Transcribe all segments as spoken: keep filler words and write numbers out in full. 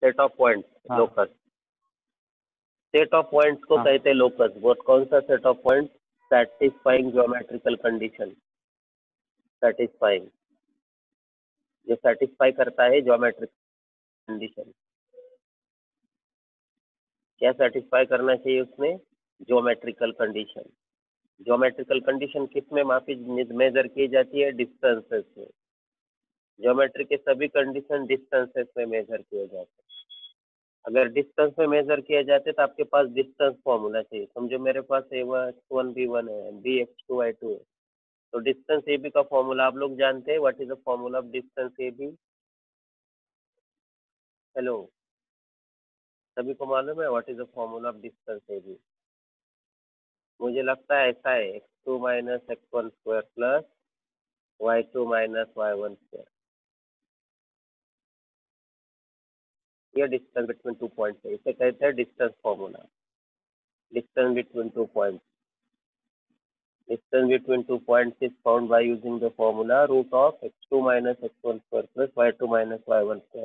Set of points, हाँ locus. Set of points को हाँ कहते हैं लोकस। वो कौन सा set of points? Satisfying geometrical condition. Satisfying, जो सेटिस्फाई करता है ज्योमेट्रिक कंडीशन। क्या सेटिस्फाई करना चाहिए उसमें? Geometrical condition. ज्योमेट्रिकल कंडीशन किस में मापी मेजर की जाती है? डिस्टेंसेस में। ज्योमेट्री के सभी कंडीशन डिस्टेंसेस में मेजर किए जाते हैं। अगर डिस्टेंस में मेजर किए जाते तो आपके पास डिस्टेंस फॉर्मूला चाहिए। समझो मेरे पास ए वन बी वन है, B X two Y two है, तो डिस्टेंस ए बी का फॉर्मूला आप लोग जानते हैं। What is the formula of distance A B? Hello, सभी को मालूम है what is the formula of distance A B? मुझे लगता है ऐसा है, X two minus x one square plus Y two minus Y one square. ये डिस्टेंस बिटवीन टू पॉइंट्स है, इसे कहते हैं distance formula. Distance between two points, distance between two points is found by using the formula root of x two minus x one square plus y two minus y one square.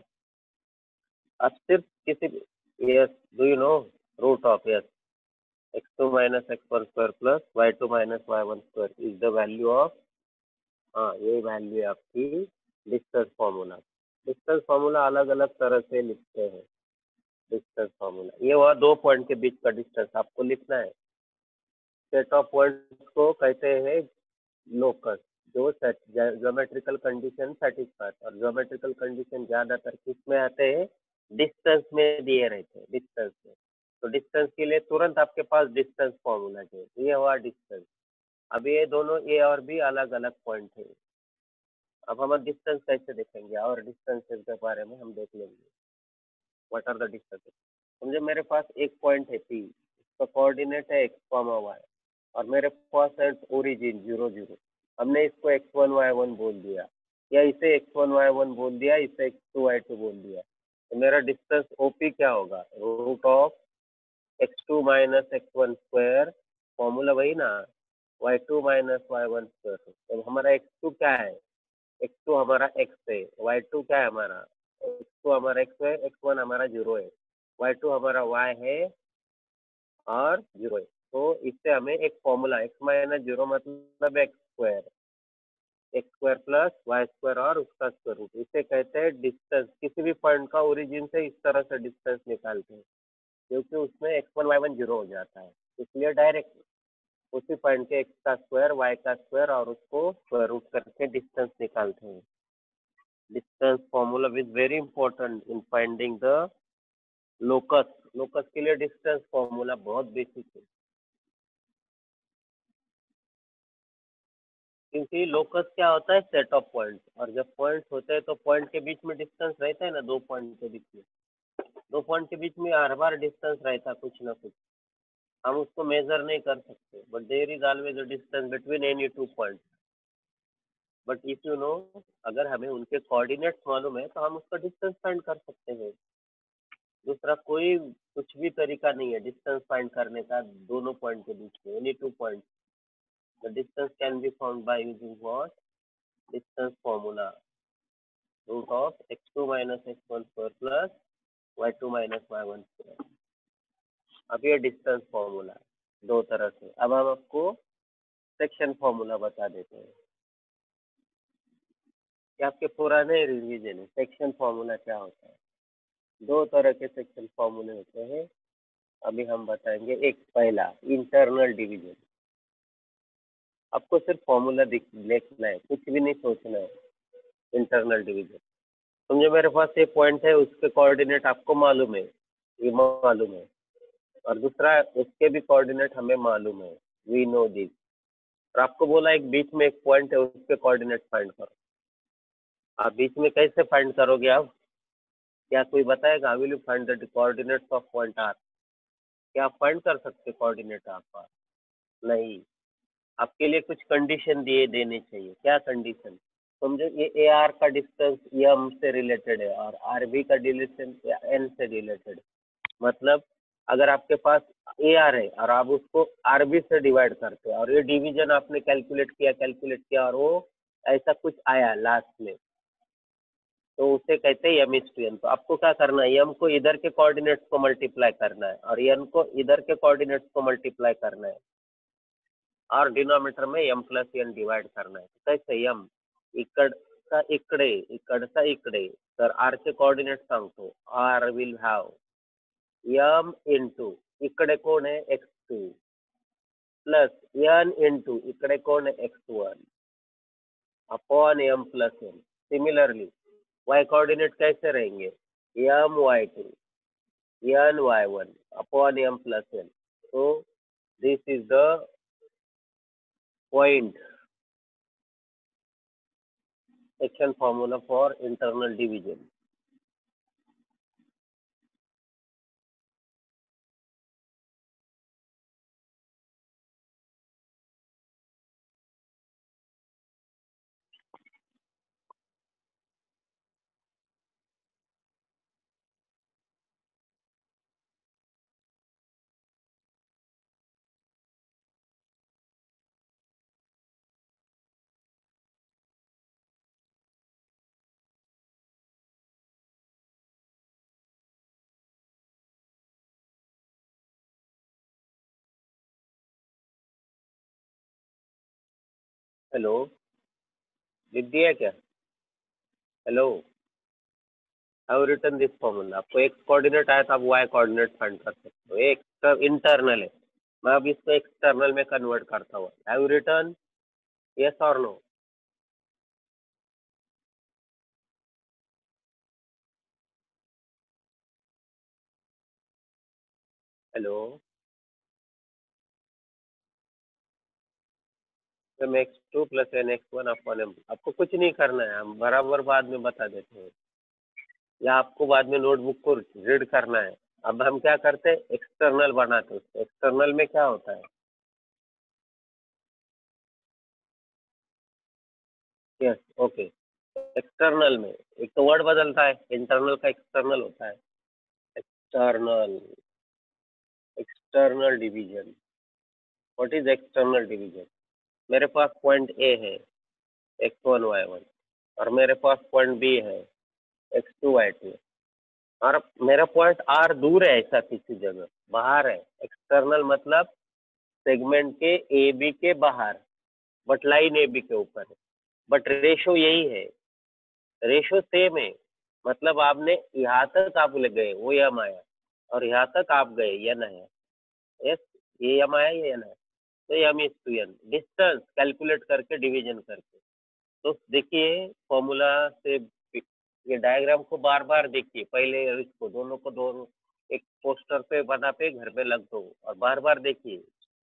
अब सिर्फ किसी, yes, do you know root of, yes, x two minus x one square plus y two minus y one square is the value of, हाँ ये value है आपकी distance formula. Distance formula अलग अलग तरह से लिखते हैं। डिस्टेंस फॉर्मूला ये हुआ दो पॉइंट के बीच का डिस्टेंस, आपको लिखना है। सेट ऑफ पॉइंट्स को कहते हैं लोकस, जो ज्योमेट्रिकल कंडीशन सेटिस्फाई। और ज्योमेट्रिकल कंडीशन ज्यादातर किस में आते हैं? डिस्टेंस में दिए रहते हैं, डिस्टेंस में। तो डिस्टेंस के लिए तुरंत आपके पास डिस्टेंस फॉर्मूला चाहिए। ये हुआ डिस्टेंस। अब ये दोनों ए और बी अलग अलग पॉइंट है। अब हम डिस्टेंस कैसे देखेंगे और डिस्टेंसेस के बारे में हम देख लेंगे। What are the distances? समझे मेरे पास एक पॉइंट है पी, इसका कोऑर्डिनेट है एक्स कॉमा वाई, और मेरे पास है ओरिजिन जीरो जीरो। हमने इसको एक्स वन वाई वन बोल दिया, या इसे एक्स वन वाई वन बोल दिया, इसे एक्स टू वाई टू बोल दिया, तो मेरा डिस्टेंस ओपी क्या होगा? Root of X two minus x one square, formula वही ना, Y two minus Y one square. तो हमारा एक्स टू क्या है? एक्स टू हमारा एक्स है, वाई टू क्या है हमारा? एक्स टू हमारा एक्स है, एक्स वन हमारा जीरो है, वाई टू हमारा वाई है और जीरो है। तो इससे हमें एक फॉर्मूला, एक्स माइनस जीरो मतलब X square, X square plus Y square और उसका स्क्वायर रूट, इसे कहते हैं डिस्टेंस। किसी भी पॉइंट का ओरिजिन से इस तरह से डिस्टेंस निकालते हैं, क्योंकि उसमें X one Y one zero हो जाता है, इसलिए डायरेक्ट उसी पॉइंट के एक्स का स्क्वायर वाई का स्क्वायर और उसको स्क्वायर रूट करके डिस्टेंस निकालते हैं। Distance formula is very important in finding the locus. Locus के लिए डिस्टेंस फॉर्मूला बहुत बेसिक है, क्योंकि लोकस क्या होता है? Set of points. और जब पॉइंट्स होते हैं तो पॉइंट के बीच में डिस्टेंस रहता है ना, दो पॉइंट के बीच में, दो पॉइंट के बीच में हर बार डिस्टेंस रहता है कुछ ना कुछ। हम उसको मेजर नहीं कर सकते, but there is always a distance between any two point. But if you know, अगर हमें उनके कोऑर्डिनेट्स मालूम है तो हम उसका डिस्टेंस फाइंड कर सकते हैं। दूसरा कोई कुछ भी तरीका नहीं है डिस्टेंस फाइंड करने का दोनों पॉइंट के बीच में, any two point. The distance can be found by using what? Distance formula, root of X two minus x one square plus Y two minus Y one square. अब ये distance formula दो तरह से। अब हम आपको सेक्शन फॉर्मूला बता देते हैं। ये आपके पुराने रिवीजन है, सेक्शन फॉर्मूला क्या होता है। दो तरह के सेक्शन फॉर्मूले होते हैं, अभी हम बताएंगे। एक पहला इंटरनल डिवीजन। आपको सिर्फ फॉर्मूला लिखना है, कुछ भी नहीं सोचना है। इंटरनल डिवीजन, समझो मेरे पास ये पॉइंट है, उसके कोऑर्डिनेट आपको मालूम है, ये मालूम है, और दूसरा उसके भी कोऑर्डिनेट हमें मालूम है, वी नो दिस। और आपको बोला एक बीच में एक पॉइंट है, उसके कोऑर्डिनेट फाइंड करो। आप बीच में कैसे फाइंड करोगे? आप क्या कोई बताएगा? Will you find the coordinates of point R? क्या आप फाइंड कर सकते कोऑर्डिनेट आपका? नहीं। आपके लिए कुछ कंडीशन दिए देने चाहिए। क्या कंडीशन? समझो ये ए आर का डिस्टेंस एम से रिलेटेड है और आर बी का डिस्टेंस एन से रिलेटेड है। मतलब अगर आपके पास ए आर है और आप उसको आर बी से डिवाइड करते हैं और ये डिवीजन आपने कैलकुलेट किया कैलकुलेट किया और वो ऐसा कुछ आया लास्ट में, तो उसे कहते हैं एम इज टू एन। तो आपको क्या करना है, एम को इधर के कोऑर्डिनेट्स को मल्टीप्लाई करना है और एन को इधर के कोऑर्डिनेट्स को मल्टीप्लाई करना है और डिनोमिनेटर में एम प्लस एन डिवाइड करना है। तो कैसे, एम इकडचा इकडे इकडचा इकडे, तर आर चे कोऑर्डिनेट सांगतो, R will have M into इकडे कोण आहे X two plus N into इकडे कोण आहे X one upon M plus N. Similarly Y coordinate कैसे रहेंगे, M Y two N Y one upon M plus N. तो this is the point section formula for internal division. Hello, लिख दिया क्या? Hello, have written this formula. आपको X coordinate आया था, आप वाई कोऑर्डिनेट फाइंड कर सकते हो। एक इंटरनल है, मैं अब इसको एक्सटर्नल में कन्वर्ट करता हूँ। हैव रिटन, यस और no? Hello, M X two plus N X one upon M. आपको कुछ नहीं करना है, हम बराबर बाद में बता देते हैं, या आपको बाद में नोटबुक को रीड करना है। अब हम क्या करते हैं, एक्सटर्नल बनाते हैं। एक्सटर्नल में क्या होता है, यस ओके। एक्सटर्नल में एक तो वर्ड बदलता है, इंटरनल का एक्सटर्नल होता है। External, external division. What is external division? मेरे पास पॉइंट ए है एक्स वन वाई वन, और मेरे पास पॉइंट बी है एक्स टू वाई टू, और मेरा पॉइंट आर दूर है, ऐसा किसी जगह बाहर है। एक्सटर्नल मतलब सेगमेंट के ए बी के बाहर, बट लाइन ए बी के ऊपर है, बट रेशो यही है, रेशो सेम है। मतलब आपने यहाँ तक आप ले गए वो यम आया, और यहाँ तक आप गए यन आया। यस, ये यम आया, ये यन आया, तो M is to N. Distance calculate करके डिवीजन करके। तो देखिए फॉर्मूला से, ये डायग्राम को बार बार देखिए, पहले इसको दोनों को दोनों एक पोस्टर पे बना पे घर पे लग दो और बार बार देखिए।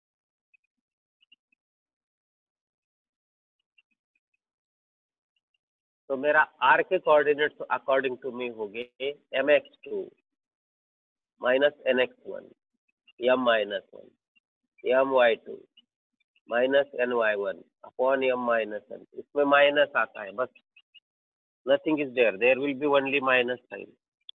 तो मेरा आर के कोऑर्डिनेट्स अकॉर्डिंग टू मी हो गए M X two minus N X one M minus one M Y two minus N Y one upon M minus N. इसमें माइनस आता है बस, nothing is there, there will be only minus sign.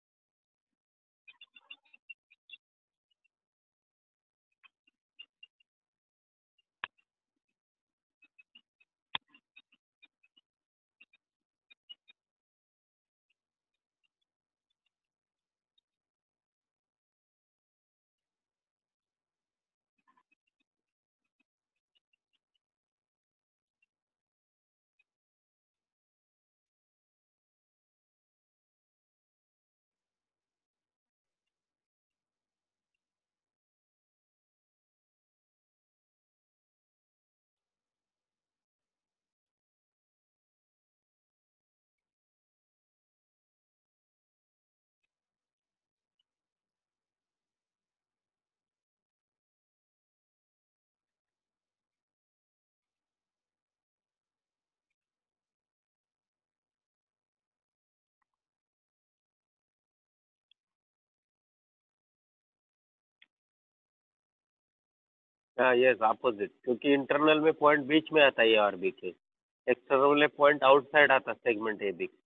हाँ yes, opposite, क्योंकि internal में point बीच में आता है ए और बी के, एक्सटर्नल में पॉइंट आउटसाइड आता है सेगमेंट ए बी।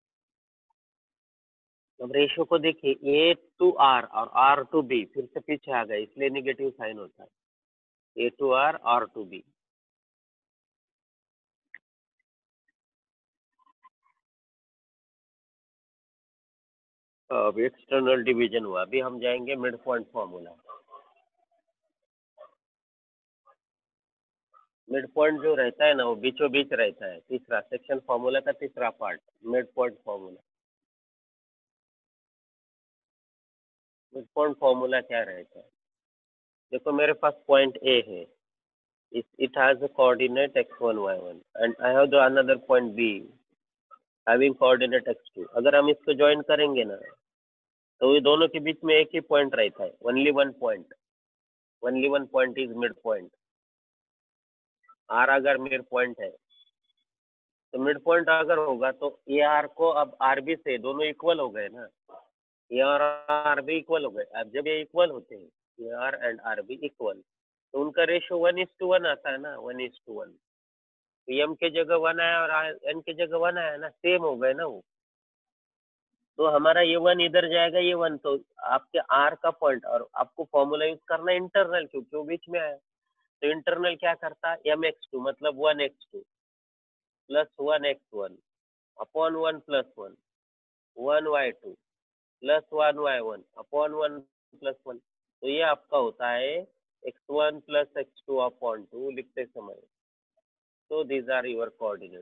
अब रेशियो को देखिए, ए टू आर और आर टू बी फिर से पीछे आ गए, इसलिए निगेटिव साइन होता है। A to R, R to B. अब एक्सटर्नल डिवीजन हुआ, अभी हम जाएंगे mid point formula. Mid point जो रहता है ना वो बीचों बीच रहता है, तीसरा सेक्शन फॉर्मूला का तीसरा part mid point formula. Mid point formula क्या रहता है? देखो मेरे पास पॉइंट ए है, it has a coordinate x one y one and I have the another point b having coordinate x two। अगर हम इसको ज्वाइन करेंगे ना तो ये दोनों के बीच में एक ही पॉइंट रहता है, only one point, only one point is mid point. R अगर मिड पॉइंट है तो मिड पॉइंट अगर होगा तो ए आर को अब आर बी से दोनों इक्वल हो गए ना, A R R B equal हो गए। अब जब ये इक्वल होते हैं A R and R B equal तो उनका ratio one is to one आता है ना, वन इज टू वन। तो एम के जगह वन आया और एन के जगह वन आया ना, सेम हो गए ना वो। तो हमारा ये वन इधर जाएगा, ये वन तो आपके आर का पॉइंट, और आपको फॉर्मूला यूज करना है इंटरनल क्योंकि वो बीच में आया। तो इंटरनल क्या करता है, एम एक्स टू मतलब one X two plus one X one upon one plus one, one Y two plus one Y one upon one plus one. तो ये आपका होता है X one plus X two upon two लिखते समय। तो these are your coordinate.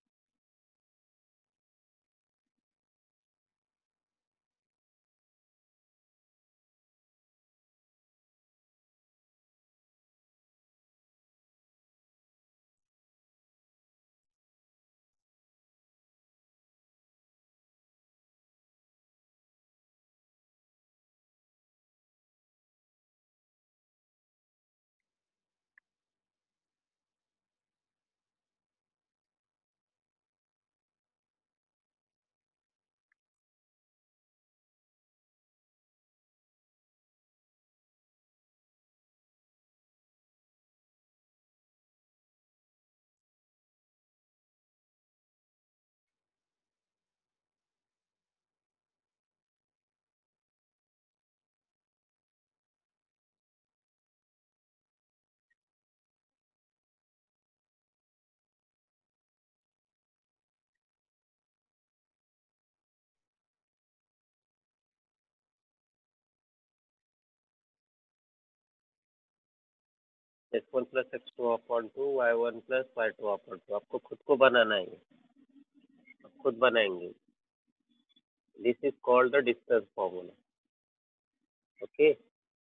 X one plus X two upon two Y one plus Y two upon two, आपको खुद को बनाना है, आप खुद बनाएंगे। This is called the distance formula. Okay,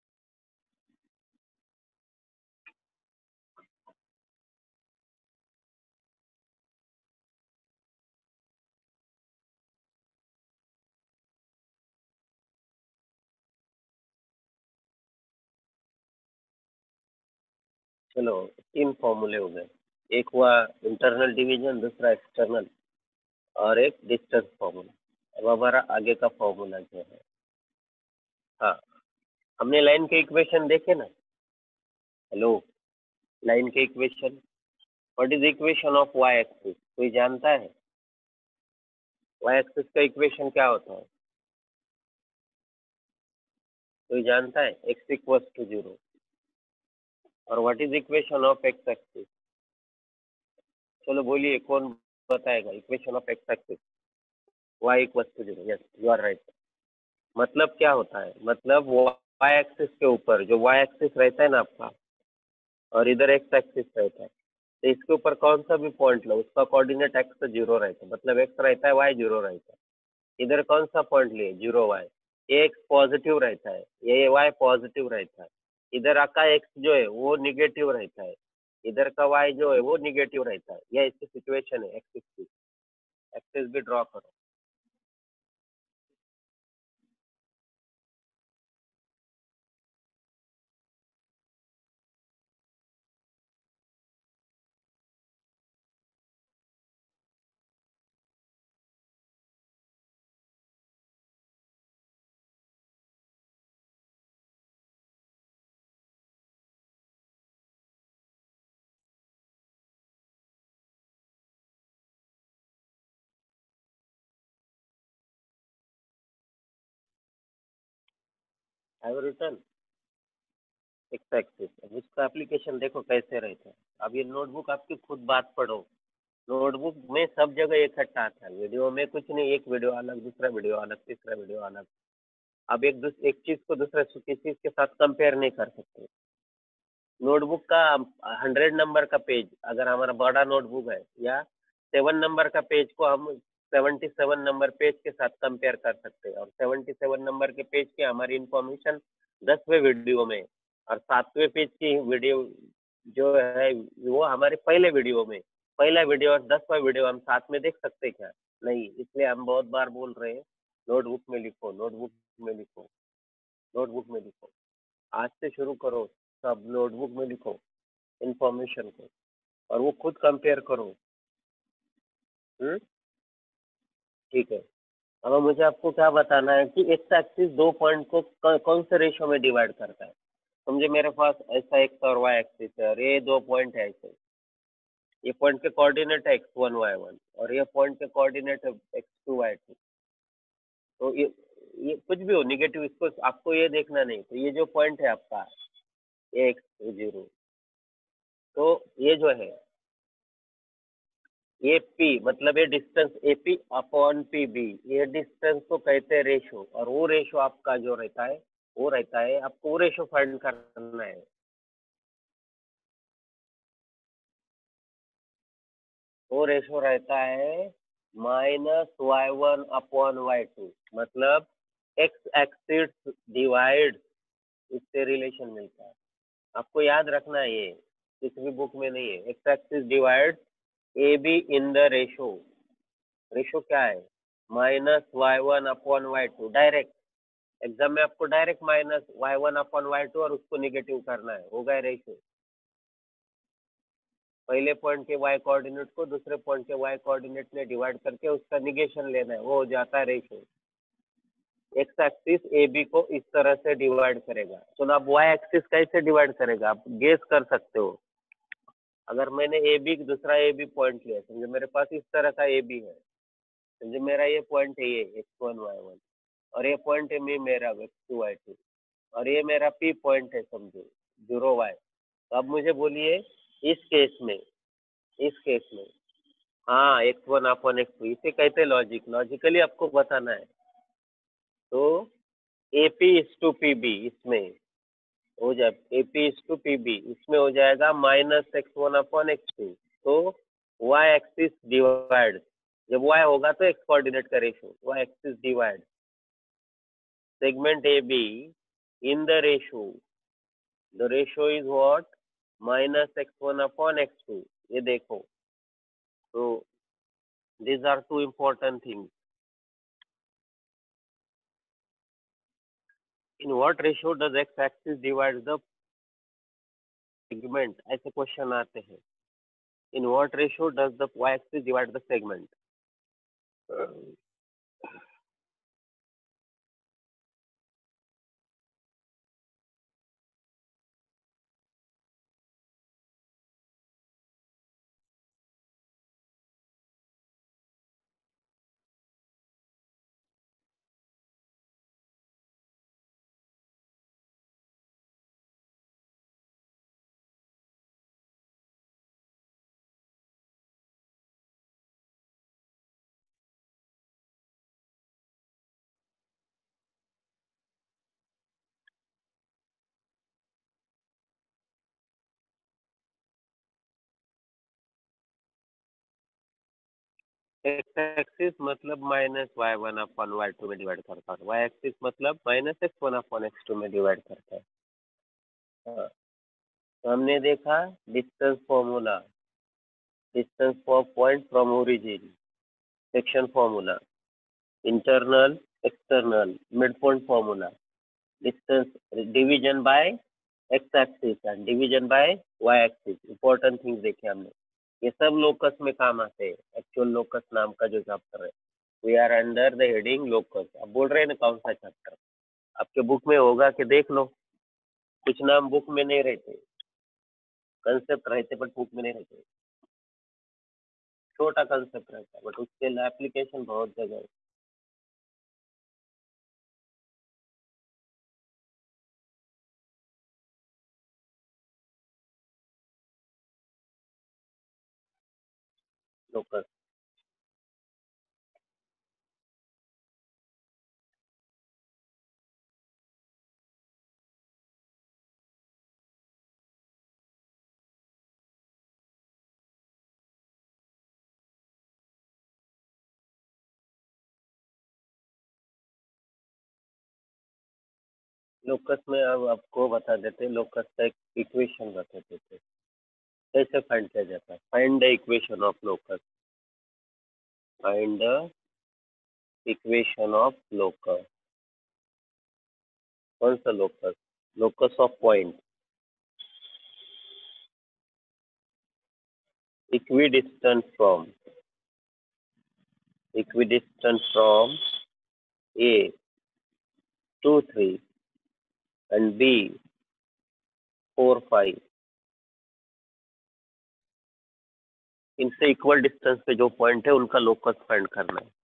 चलो तीन फॉर्मूले हो गए, एक हुआ इंटरनल डिवीजन, दूसरा एक्सटर्नल, और एक डिस्टेंस फॉर्मूला। अब हमारा आगे का फॉर्मूला जो है, हाँ हमने लाइन के इक्वेशन देखे ना। हेलो, लाइन के equation, what is equation of Y axis, कोई जानता है? वाई एक्सिस का इक्वेशन क्या होता है, कोई जानता है? X equals to zero. और what is equation of X axis? चलो बोलिए, कौन बताएगा equation of X axis? Y equals to zero, yes you are right. मतलब क्या होता है, मतलब वाई एक्सिस के ऊपर जो वाई एक्सिस रहता है ना आपका, और इधर एक्स एक्सिस रहता है, तो इसके ऊपर कौन सा भी पॉइंट लो उसका कोऑर्डिनेट एक्स जीरो रहता है, मतलब एक्स रहता है वाई जीरो रहता है। इधर कौन सा पॉइंट लिए, जीरो वाई, ये एक्स पॉजिटिव रहता है, ये वाई पॉजिटिव रहता है। इधर का एक्स जो है वो निगेटिव रहता है, इधर का वाई जो है वो निगेटिव रहता है। यह इसकी सिचुएशन है एक्सिस की। एक्सिस भी ड्रॉ करो। I have return X axis. अब उसका एप्लीकेशन देखो कैसे रहता है। अब ये नोटबुक आपकी खुद बात पढ़ो, नोटबुक में सब जगह इकट्ठा आता है, वीडियो में कुछ नहीं, एक वीडियो अलग, दूसरा वीडियो अलग, तीसरा वीडियो अलग। अब एक दूस एक चीज को दूसरे किसी चीज के साथ कंपेयर नहीं कर सकते। नोटबुक का हंड्रेड नंबर का पेज अगर हमारा बड़ा नोटबुक है, या सेवन नंबर का पेज को हम सेवेंटी सेवन नंबर पेज के साथ कंपेयर कर सकते हैं, और सेवेंटी सेवन नंबर के पेज की हमारी इंफॉर्मेशन दसवें वीडियो में, और सातवें पेज की वीडियो जो है वो हमारे पहले वीडियो में। पहला वीडियो और दसवां वीडियो हम साथ में देख सकते हैं क्या? नहीं, इसलिए हम बहुत बार बोल रहे हैं नोटबुक में लिखो, नोटबुक में लिखो, नोटबुक में लिखो। आज से शुरू करो, सब नोटबुक में लिखो इंफॉर्मेशन को, और वो खुद कंपेयर करो। हम्म ठीक है। अब मुझे आपको क्या बताना है कि एक्स एक्सिस दो पॉइंट को कौ- कौन से रेशो में डिवाइड करता है। समझे मेरे पास ऐसा एक्स और वाई एक्सिस है, और ये दो पॉइंट है ऐसे। ये पॉइंट के कोऑर्डिनेट है एक्स वन वाई वन, और ये पॉइंट के कोऑर्डिनेट है एक्स टू वाई टू। तो ये ये कुछ भी हो निगेटिव, इसको आपको ये देखना नहीं। तो ये जो पॉइंट है आपका, ये एक्स जीरो, तो ये जो है ये पी मतलब ये distance A P upon P B, ये डिस्टेंस को कहते हैं रेशो। और वो रेशो आपका जो रहता है वो रहता है, आपको वो रेशो फाइंड करना है। वो रेशो रहता है minus Y one upon Y to, मतलब एक्स एक्सिस डिवाइड, इससे रिलेशन मिलता है। आपको याद रखना है, ये किसी भी बुक में नहीं है। X axis divide A B in the ratio. Ratio क्या है? Minus Y one upon Y two. Direct exam में आपको direct minus Y one upon Y two और उसको निगेटिव करना है, हो गया रेशो। पहले पॉइंट के वाई कोऑर्डिनेट को दूसरे पॉइंट के वाई कोऑर्डिनेट में डिवाइड करके उसका निगेशन लेना है, वो हो जाता है ratio. X axis A B को इस तरह से डिवाइड करेगा। तो अब वाई एक्सिस कैसे डिवाइड करेगा आप गेस कर सकते हो। अगर मैंने ए बी दूसरा ए बी पॉइंट लिया, समझे मेरे पास इस तरह का ए बी है, समझे मेरा ये पॉइंट है, ये एक्स वन वाई वन, और ये पॉइंट है मी मेरा एक्स टू वाई टू, और ये मेरा पी पॉइंट है, समझो जीरो वाई। तो अब मुझे बोलिए इस केस में, इस केस में हाँ X one upon x two, इसे कहते हैं लॉजिक। लॉजिकली आपको बताना है। तो A P is to P B, इसमें हो जाए A P is to P B, इसमें हो जाएगा minus x one upon x two. तो वाई एक्सिस डिवाइड, जब वाई होगा तो एक्स कोऑर्डिनेट का ratio, Y axis divide segment A B in the ratio. The ratio is what? Minus x one upon x two. ये देखो, तो these are two important things. In what ratio does x axis divide the segment? ऐसे question आते हैं। In what ratio does the y axis divide the segment? x axis मतलब minus Y one upon Y two में divide करता है, y axis मतलब minus x one upon x two में divide करता है। हाँ, तो हमने देखा distance formula, distance for point from origin, section formula, internal, external, midpoint formula, distance division by x-axis and division by y-axis, important things देखे हमने। ये सब लोकस में काम आते हैं। एक्चुअल लोकस नाम का जो चैप्टर है, we are under the heading locus. आप बोल रहे हैं ना कौन सा चैप्टर, आपके बुक में होगा कि देख लो। कुछ नाम बुक में नहीं रहते, कंसेप्ट रहते बट बुक में नहीं रहते। छोटा कंसेप्ट रहता है बट उसके एप्लीकेशन बहुत जगह है। लोकस? लोकस में अब आपको बता देते हैं, लोकस का एक इक्वेशन बता देते हैं कैसे फाइंड किया जाता है। Find the equation of locus. Find the equation of locus. कौन सा locus? Locus of point. Equidistant from equidistant from A two three and B four five. इनसे इक्वल डिस्टेंस पे जो पॉइंट है उनका लोकस फाइंड करना है।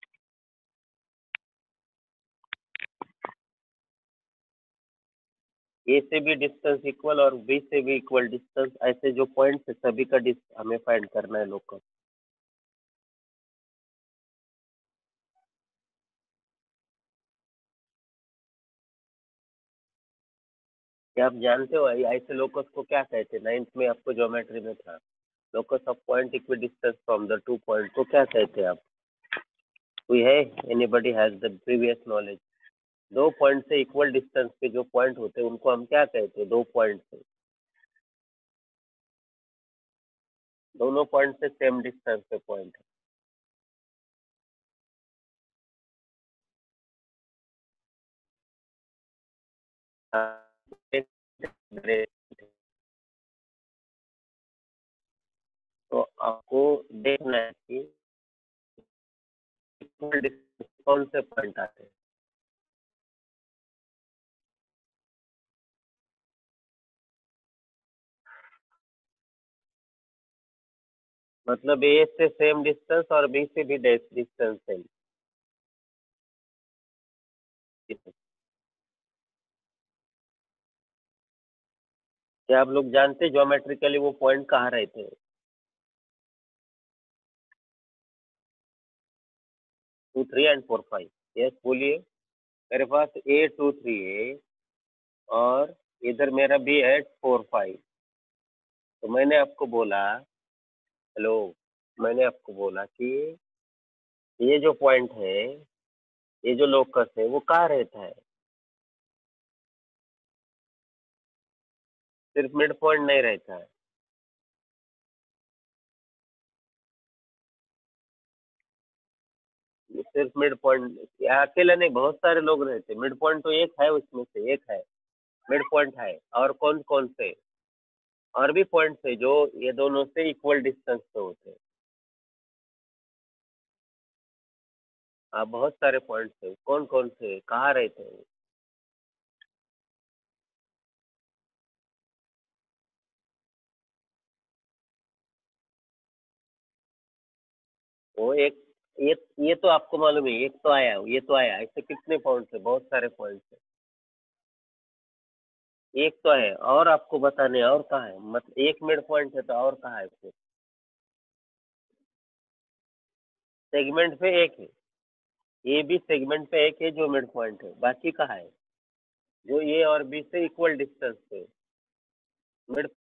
ए से भी डिस्टेंस इक्वल और बी से भी इक्वल डिस्टेंस, ऐसे जो पॉइंट्स है सभी का डिस- हमें फाइंड करना है लोकस। क्या आप जानते हो ऐ- ऐसे लोकस को क्या कहते हैं? नाइन्थ में आपको ज्योमेट्री में था, locus of point equi distance from the two point को क्या कहते हैं आप? कोई है? Anybody has the previous knowledge? दो पॉइंट से इक्वल डिस्टेंस पे जो पॉइंट होते हैं उनको हम क्या कहते हैं? दो पॉइंट से, दोनों पॉइंट से सेम डिस्टेंस पे पॉइंट है। हाँ, तो आपको देखना है कि इक्वल डिस्टेंस कौन से पॉइंट आते हैं। मतलब ए से सेम डिस्टेंस और बी से भी डिस्टेंस सेम। क्या आप लोग जानते हैं ज्योमेट्रिकली वो पॉइंट कहाँ रहते हैं? Two three and four five. Yes, बोलिए। मेरे पास ए टू थ्री है और इधर मेरा बी है फोर फाइव। तो मैंने आपको बोला, हेलो, मैंने आपको बोला कि ये जो पॉइंट है, ये जो लोकस है वो कहाँ रहता है? सिर्फ मिड पॉइंट नहीं रहता है। ये सिर्फ मिड पॉइंट अकेला नहीं, बहुत सारे लोग रहते हैं। मिड पॉइंट तो एक है, उसमें से एक है मिड पॉइंट है। और कौन कौन से और भी पॉइंट्स है जो ये दोनों से इक्वल डिस्टेंस पे होते हैं? हाँ, बहुत सारे पॉइंट्स है। कौन कौन से, कहाँ रहते हैं? वो एक, ये ये तो आपको मालूम है, एक तो आया, ये तो आया। ऐसे कितने पॉइंट्स है? बहुत सारे पॉइंट्स है। एक तो है और आपको बताने हैं, और कहाँ है? मतलब एक मिड पॉइंट है तो और कहाँ है फिर? सेगमेंट पे एक है, ये भी सेगमेंट पे एक है जो मिड पॉइंट है। बाकी कहाँ है जो ए और बी से इक्वल डिस्टेंस पे? मिड